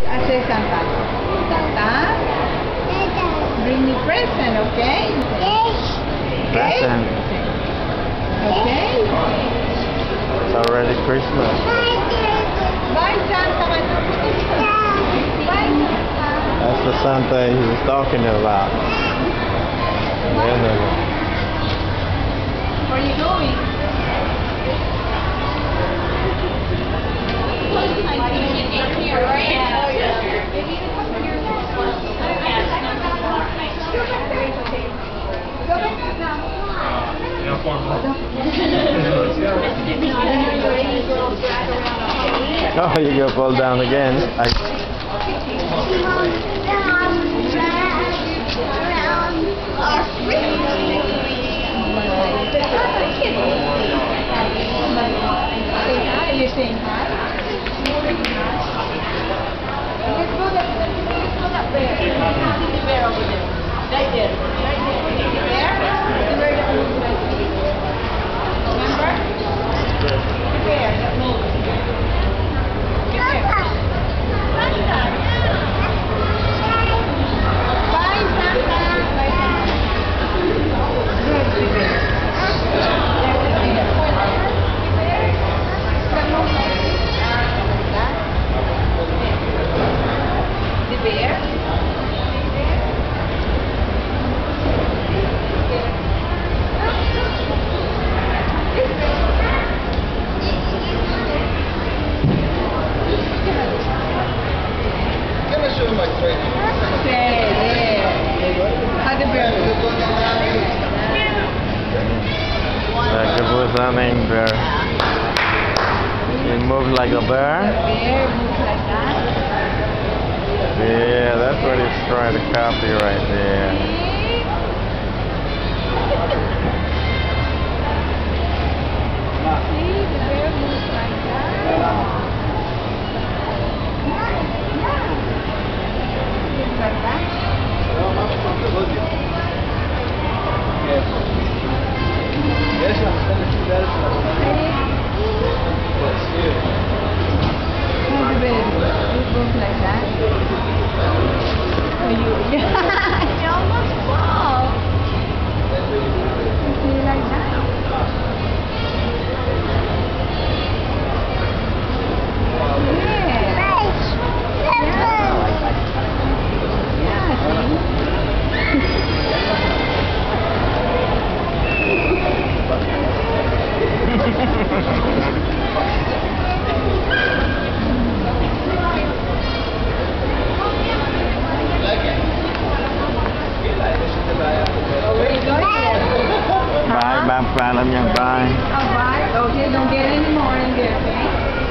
I say Santa. Santa, bring me present, okay? Yes. Present. Okay? It's already Christmas. Bye, Santa. Bye, Santa. That's the Santa he was talking about. Where are you going? Oh, you go fall down again. You're saying hi? Let's go that bear. The bear over there. Right there. Right there. The bear? The bear that moves like this. Remember? The bear that moves. The bear. Santa. Bye, Santa. Bye, Santa. There's the bear. The bear? How the bear look? Like it was named Bear. He moved like a bear. The bear moves like that. Yeah, that's what he's trying to copy right there. See, the bear moves like that. Yeah. Moves like that. How the bear moves like that. You almost fall. You see like that? Bye, love you. Bye. Alright, okay, don't get any more in there, okay?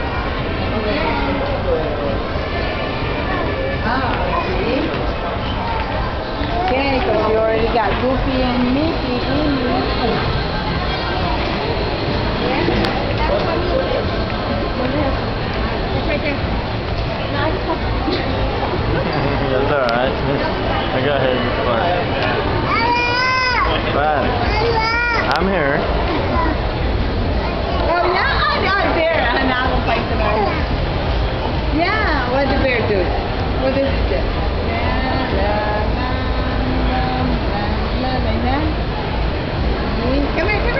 See? Okay, because you already got Goofy and Mickey in you. Yeah? It's right there. That's alright. I got his part. But I'm here. Oh, yeah, I'm there. And I will fight the bear. Yeah, what did the bear do? What does it do? Come here, come here.